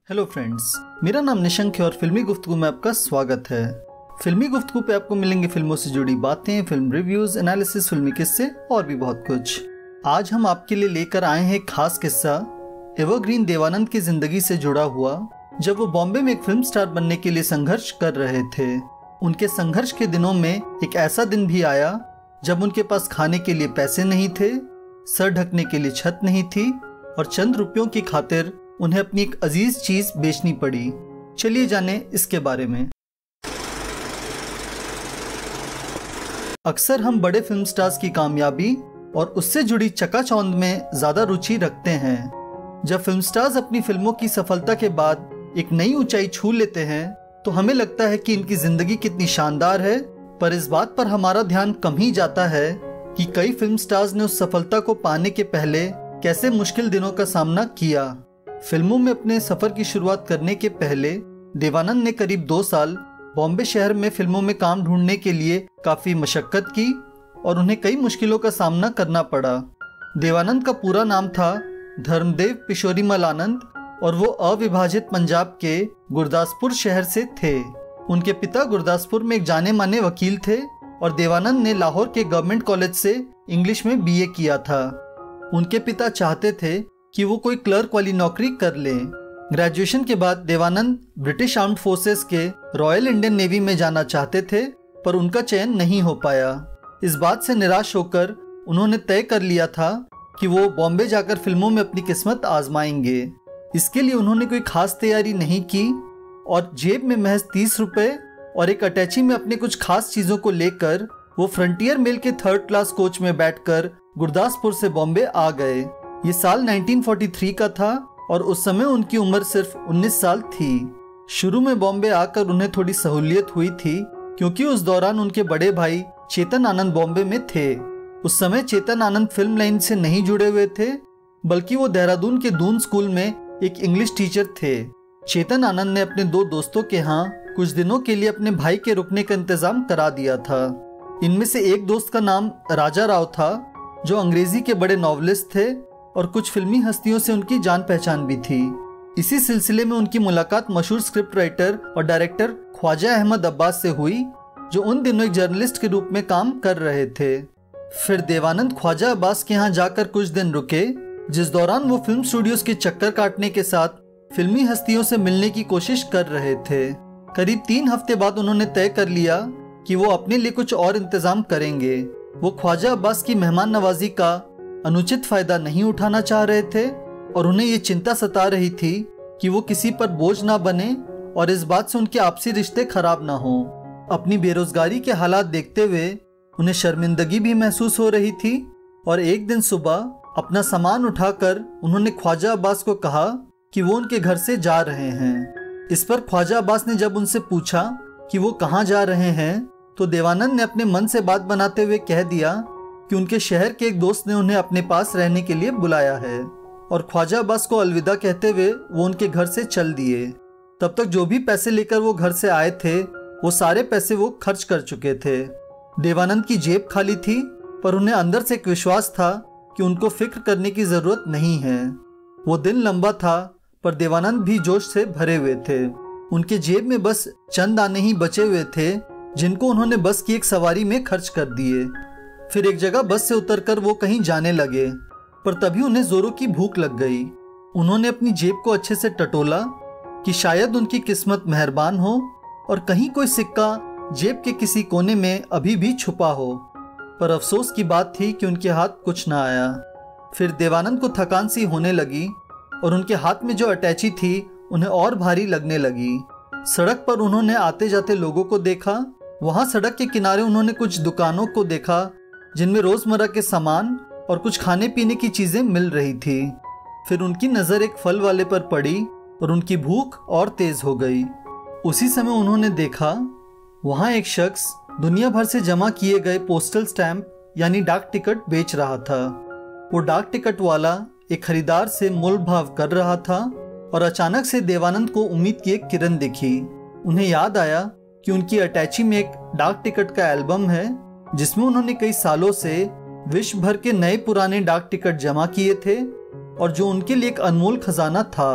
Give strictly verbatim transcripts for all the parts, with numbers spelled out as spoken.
Hello friends, मेरा नाम निशंक है और फिल्मी गुफ्तगू में आपका स्वागत है। फिल्मी गुफ्तगू पे आपको मिलेंगे फिल्मों से जुड़ी बातें, फिल्म रिव्यूज, एनालिसिस, फिल्मी किस्से और भी बहुत कुछ। आज हम आपके लिए लेकर आए हैं एक खास किस्सा एवरग्रीन देवानंद की जिंदगी से जुड़ा हुआ, जब वो बॉम्बे में एक फिल्म स्टार बनने के लिए संघर्ष कर रहे थे। उनके संघर्ष के दिनों में एक ऐसा दिन भी आया जब उनके पास खाने के लिए पैसे नहीं थे, सर ढकने के लिए छत नहीं थी और चंद रुपयों की खातिर उन्हें अपनी एक अजीज चीज बेचनी पड़ी। चलिए जाने इसके बारे में। अक्सर हम बड़े फिल्म स्टार्स की कामयाबी और उससे जुड़ी चकाचौंध में ज्यादा रुचि रखते हैं। जब फिल्म स्टार्स अपनी फिल्मों की सफलता के बाद एक नई ऊंचाई छू लेते हैं तो हमें लगता है कि इनकी जिंदगी कितनी शानदार है, पर इस बात पर हमारा ध्यान कम ही जाता है कि कई फिल्म स्टार्स ने उस सफलता को पाने के पहले कैसे मुश्किल दिनों का सामना किया। फिल्मों में अपने सफर की शुरुआत करने के पहले देवानंद ने करीब दो साल बॉम्बे शहर में फिल्मों में काम ढूंढने के लिए काफी मशक्कत की और उन्हें कई मुश्किलों का सामना करना पड़ा। देवानंद का पूरा नाम था धर्मदेव पिशोरीमल आनंद और वो अविभाजित पंजाब के गुरदासपुर शहर से थे। उनके पिता गुरदासपुर में एक जाने माने वकील थे और देवानंद ने लाहौर के गवर्नमेंट कॉलेज से इंग्लिश में बीए किया था। उनके पिता चाहते थे कि वो कोई क्लर्क वाली नौकरी कर ले। ग्रेजुएशन के बाद देवानंद ब्रिटिश आर्म्ड फोर्सेस के रॉयल इंडियन नेवी में जाना चाहते थे, पर उनका चयन नहीं हो पाया। इस बात से निराश होकर उन्होंने तय कर लिया था कि वो बॉम्बे जाकर फिल्मों में अपनी किस्मत आजमाएंगे। इसके लिए उन्होंने कोई खास तैयारी नहीं की और जेब में महज तीस रुपए और एक अटैची में अपने कुछ खास चीजों को लेकर वो फ्रंटियर मेल के थर्ड क्लास कोच में बैठकर गुरदासपुर से बॉम्बे आ गए। ये साल उन्नीस सौ तैंतालीस का था और उस समय उनकी उम्र सिर्फ उन्नीस साल थी। शुरू में बॉम्बे आकर उन्हें थोड़ी सहूलियत हुई थी क्योंकि उस दौरान उनके बड़े भाई चेतन आनंद बॉम्बे में थे। उस समय चेतन आनंद फिल्म लाइन से नहीं जुड़े हुए थे, बल्कि वो देहरादून के दून स्कूल में एक इंग्लिश टीचर थे। चेतन आनंद ने अपने दो दोस्तों के यहाँ कुछ दिनों के लिए अपने भाई के रुकने का इंतजाम करा दिया था। इनमें से एक दोस्त का नाम राजा राव था, जो अंग्रेजी के बड़े नॉवलिस्ट थे और कुछ फिल्मी हस्तियों से उनकी जान पहचान भी थी। इसी सिलसिले में उनकी मुलाकात मशहूर स्क्रिप्ट राइटर और डायरेक्टर ख्वाजा अहमद अब्बास से हुई, जो उन दिनों एक जर्नलिस्ट के रूप में काम कर रहे थे। फिर देवानंद ख्वाजा अब्बास के यहाँ जाकर कुछ दिन रुके, जिस दौरान वो फिल्म स्टूडियोज के चक्कर काटने के साथ फिल्मी हस्तियों से मिलने की कोशिश कर रहे थे। करीब तीन हफ्ते बाद उन्होंने तय कर लिया कि वो अपने लिए कुछ और इंतजाम करेंगे। वो ख्वाजा अब्बास की मेहमान नवाजी का अनुचित फायदा नहीं उठाना चाह रहे थे और उन्हें ये चिंता सता रही थी कि वो किसी पर बोझ ना बने और इस बात से उनके आपसी रिश्ते खराब ना हों। अपनी बेरोजगारी के हालात देखते हुए उन्हें शर्मिंदगी भी महसूस हो रही थी और एक दिन सुबह अपना सामान उठाकर उन्होंने ख्वाजा अब्बास को कहा कि वो उनके घर से जा रहे हैं। इस पर ख्वाजा अब्बास ने जब उनसे पूछा कि वो कहाँ जा रहे हैं, तो देवानंद ने अपने मन से बात बनाते हुए कह दिया कि उनके शहर के एक दोस्त ने उन्हें अपने पास रहने के लिए बुलाया है और ख्वाजा अब्बास को अलविदा कहते हुए वो उनके घर से चल दिए। तब तक जो भी पैसे लेकर वो घर से आए थे, वो सारे पैसे वो खर्च कर चुके थे। देवानंद की जेब खाली थी, पर उन्हें अंदर से एक विश्वास था कि उनको फिक्र करने की जरूरत नहीं है। वो दिन लंबा था, पर देवानंद भी जोश से भरे हुए थे। उनके जेब में बस चंद आने ही बचे हुए थे, जिनको उन्होंने बस की एक सवारी में खर्च कर दिए। फिर एक जगह बस से उतरकर वो कहीं जाने लगे, पर तभी उन्हें जोरों की भूख लग गई। उन्होंने अपनी जेब को अच्छे से टटोला कि शायद उनकी किस्मत मेहरबान हो और कहीं कोई सिक्का जेब के किसी कोने में अभी भी छुपा हो, पर अफसोस की बात थी कि उनके हाथ कुछ ना आया। फिर देवानंद को थकान सी होने लगी और उनके हाथ में जो अटैची थी उन्हें और भारी लगने लगी। सड़क पर उन्होंने आते जाते लोगों को देखा। वहां सड़क के किनारे उन्होंने कुछ दुकानों को देखा जिनमें रोजमर्रा के सामान और कुछ खाने पीने की चीजें मिल रही थी। फिर उनकी नजर एक फल वाले पर पड़ी और उनकी भूख और तेज हो गई। उसी समय उन्होंने देखा वहां एक शख्स दुनिया भर से जमा किए गए पोस्टल स्टैंप यानी डाक टिकट बेच रहा था। वो डाक टिकट वाला एक खरीदार से मोल भाव कर रहा था और अचानक से देवानंद को उम्मीद की एक किरण दिखी। उन्हें याद आया कि उनकी अटैची में एक डाक टिकट का एल्बम है, जिसमें उन्होंने कई सालों से विश्व भर के नए पुराने डाक टिकट जमा किए थे और जो उनके लिए एक अनमोल खजाना था।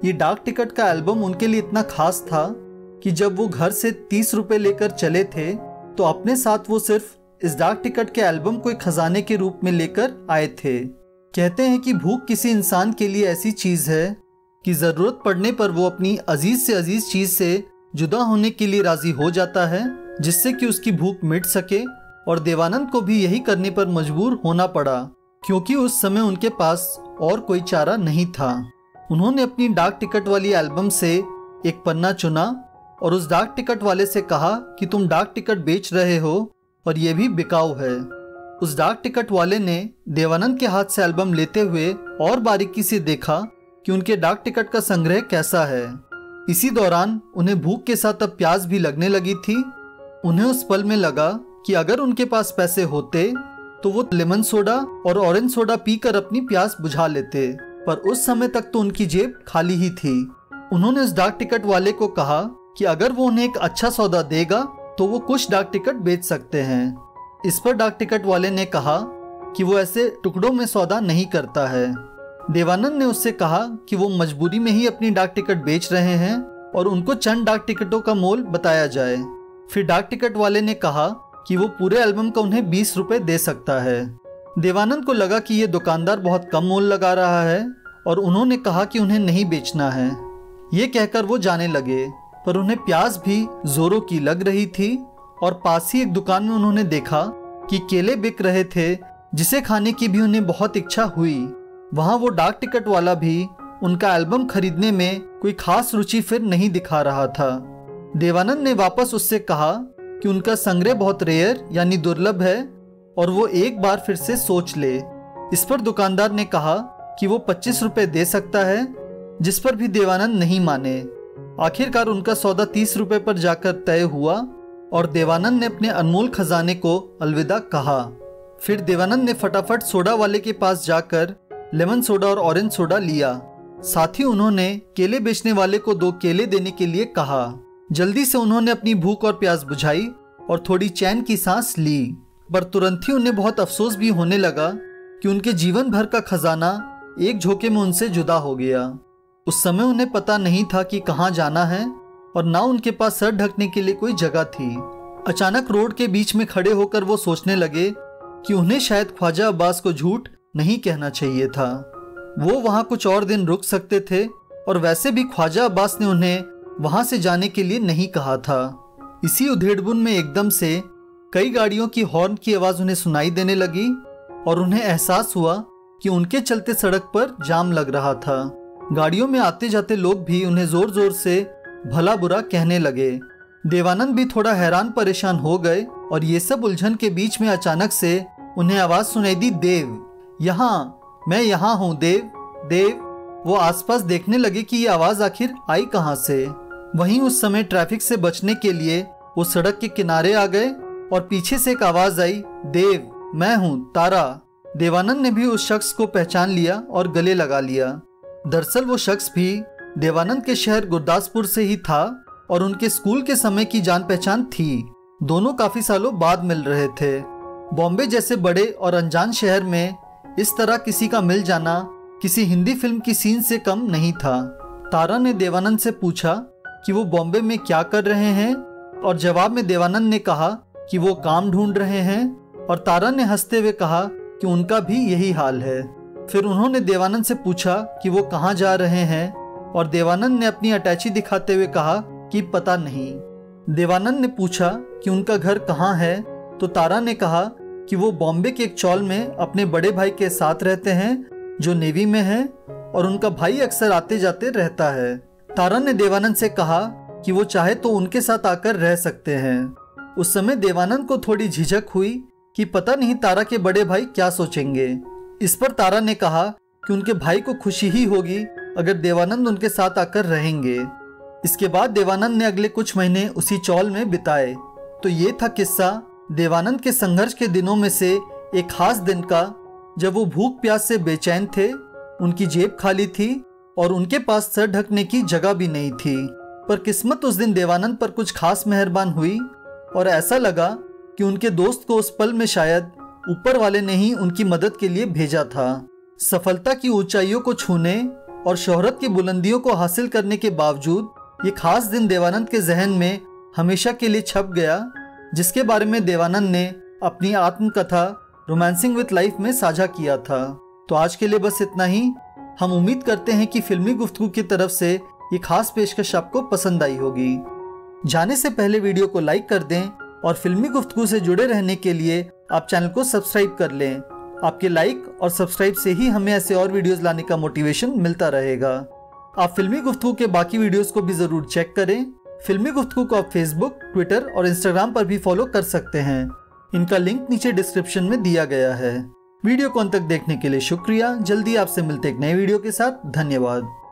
ये डाक टिकट का एल्बम उनके लिए इतना खास था कि जब वो घर से तीस रुपए लेकर चले थे तो अपने साथ वो सिर्फ इस डाक टिकट के एल्बम को एक खजाने के रूप में लेकर आए थे। कहते हैं कि भूख किसी इंसान के लिए ऐसी चीज है कि जरूरत पड़ने पर वो अपनी अजीज से अजीज चीज से जुदा होने के लिए राजी हो जाता है, जिससे कि उसकी भूख मिट सके। और देवानंद को भी यही करने पर मजबूर होना पड़ा, क्योंकि उस समय उनके पास और कोई चारा नहीं था। उन्होंने अपनी डाक टिकट वाली एल्बम से एक पन्ना चुना और उस डाक टिकट वाले से कहा कि तुम डाक टिकट बेच रहे हो और ये भी बिकाऊ है। उस डाक टिकट वाले ने देवानंद के हाथ से एल्बम लेते हुए और बारीकी से देखा कि उनके डाक टिकट का संग्रह कैसा है। इसी दौरान उन्हें भूख के साथ अब प्यास भी लगने लगी थी। उन्हें उस पल में लगा कि अगर उनके पास पैसे होते तो वो लेमन सोडा और ऑरेंज सोडा पीकर अपनी प्यास बुझा लेते, पर उस समय तक तो उनकी जेब खाली ही थी। उन्होंने उस डाक टिकट वाले को कहा कि अगर वो उन्हें एक अच्छा सौदा देगा तो वो कुछ डाक टिकट बेच सकते हैं। इस पर डाक टिकट वाले ने कहा कि वो ऐसे टुकड़ों में सौदा नहीं करता है। देवानंद ने उससे कहा कि वो मजबूरी में ही अपनी डाक टिकट बेच रहे हैं और उनको चंद डाक टिकटों का मोल बताया जाए। फिर डाक टिकट वाले ने कहा कि वो पूरे एल्बम का उन्हें बीस रुपए दे सकता है। देवानंद को लगा कि ये दुकानदार बहुत कम मोल लगा रहा है और उन्होंने कहा कि उन्हें नहीं बेचना है। ये कहकर वो जाने लगे, पर उन्हें प्यास भी जोरों की लग रही थी और पास ही एक दुकान में उन्होंने देखा कि केले बिक रहे थे, जिसे खाने की भी उन्हें बहुत इच्छा हुई। वहाँ वो डाक टिकट वाला भी उनका एल्बम खरीदने में कोई खास रुचि फिर नहीं दिखा रहा था। देवानंद ने वापस उससे कहा कि उनका संग्रह बहुत रेयर यानी दुर्लभ है और वो एक बार फिर से सोच ले। इस पर दुकानदार ने कहा कि वो पच्चीस रुपए दे सकता है, जिस पर भी देवानंद नहीं माने। आखिरकार उनका सौदा तीस रुपए पर जाकर तय हुआ और देवानंद ने अपने अनमोल खजाने को अलविदा कहा। फिर देवानंद ने फटाफट सोडा वाले के पास जाकर लेमन सोडा और ऑरेंज सोडा लिया। साथ ही उन्होंने केले बेचने वाले को दो केले देने के लिए कहा। जल्दी से उन्होंने अपनी भूख और प्यास बुझाई और थोड़ी चैन की सांस ली, पर तुरंत ही उन्हें बहुत अफसोस भी होने लगा कि उनके जीवन भर का खजाना एक झोंके में उनसे जुदा हो गया। उस समय उन्हें पता नहीं था कि कहाँ जाना है और ना उनके पास सर ढकने के लिए कोई जगह थी। अचानक रोड के बीच में खड़े होकर वो सोचने लगे कि उन्हें शायद ख्वाजा अब्बास को झूठ नहीं कहना चाहिए था। वो वहाँ कुछ और दिन रुक सकते थे और वैसे भी ख्वाजा अब्बास ने उन्हें वहां से जाने के लिए नहीं कहा था। इसी उधेड़बुन में एकदम से कई गाड़ियों की हॉर्न की आवाज उन्हें सुनाई देने लगी और उन्हें एहसास हुआ कि उनके चलते सड़क पर जाम लग रहा था। गाड़ियों में आते जाते लोग भी उन्हें जोर जोर से भला बुरा कहने लगे। देवानंद भी थोड़ा हैरान परेशान हो गए और ये सब उलझन के बीच में अचानक से उन्हें आवाज सुनाई दी, देव यहाँ, मैं यहाँ हूँ देव, देव। वो आसपास देखने लगे कि ये आवाज आखिर आई कहाँ से। वहीं उस समय ट्रैफिक से बचने के लिए वो सड़क के किनारे आ गए और पीछे से एक आवाज आई, देव मैं हूँ तारा। देवानंद ने भी उस शख्स को पहचान लिया और गले लगा लिया। दरअसल वो शख्स भी देवानंद के शहर गुरदासपुर से ही था और उनके स्कूल के समय की जान पहचान थी। दोनों काफी सालों बाद मिल रहे थे। बॉम्बे जैसे बड़े और अनजान शहर में इस तरह किसी का मिल जाना किसी हिंदी फिल्म की सीन से कम नहीं था। तारा ने देवानंद से पूछा कि वो बॉम्बे में क्या कर रहे हैं और जवाब में देवानंद ने कहा कि वो काम ढूंढ रहे हैं और तारा ने हंसते हुए कहा कि उनका भी यही हाल है। फिर उन्होंने देवानंद से पूछा कि वो कहाँ जा रहे हैं और देवानंद ने अपनी अटैची दिखाते हुए कहा कि पता नहीं। देवानंद ने पूछा कि उनका घर कहाँ है तो तारा ने कहा कि वो बॉम्बे के एक चौल में अपने बड़े भाई के साथ रहते हैं जो नेवी में है और उनका भाई अक्सर आते जाते रहता है। तारा ने देवानंद से कहा कि वो चाहे तो उनके साथ आकर रह सकते हैं। उस समय देवानंद को थोड़ी झिझक हुई कि पता नहीं तारा के बड़े भाई क्या सोचेंगे। इस पर तारा ने कहा कि उनके भाई को खुशी ही होगी अगर देवानंद उनके साथ आकर रहेंगे। इसके बाद देवानंद ने अगले कुछ महीने उसी चौल में बिताए। तो ये था किस्सा देवानंद के संघर्ष के दिनों में से एक खास दिन का, जब वो भूख प्यास से बेचैन थे, उनकी जेब खाली थी और उनके पास सर ढकने की जगह भी नहीं थी। पर किस्मत उस दिन देवानंद पर कुछ खास मेहरबान हुई और ऐसा लगा कि उनके दोस्त को उस पल में शायद ऊपर वाले ने ही उनकी मदद के लिए भेजा था। सफलता की ऊंचाइयों को छूने और शोहरत की बुलंदियों को हासिल करने के बावजूद ये खास दिन देवानंद के जहन में हमेशा के लिए छप गया, जिसके बारे में देवानंद ने अपनी आत्मकथा रोमांसिंग विद लाइफ में साझा किया था। तो आज के लिए बस इतना ही। हम उम्मीद करते हैं कि फिल्मी गुफ्तगू की तरफ से ये खास पेशकश आपको पसंद आई होगी। जाने से पहले वीडियो को लाइक कर दें और फिल्मी गुफ्तगू से जुड़े रहने के लिए आप चैनल को सब्सक्राइब कर लें। आपके लाइक और सब्सक्राइब से ही हमें ऐसे और वीडियोस लाने का मोटिवेशन मिलता रहेगा। आप फिल्मी गुफ्तगू के बाकी वीडियोस को भी जरूर चेक करें। फिल्मी गुफ्तगू को आप फेसबुक, ट्विटर और इंस्टाग्राम पर भी फॉलो कर सकते हैं। इनका लिंक नीचे डिस्क्रिप्शन में दिया गया है। वीडियो को अंत तक देखने के लिए शुक्रिया। जल्दी आपसे मिलते एक नए वीडियो के साथ। धन्यवाद।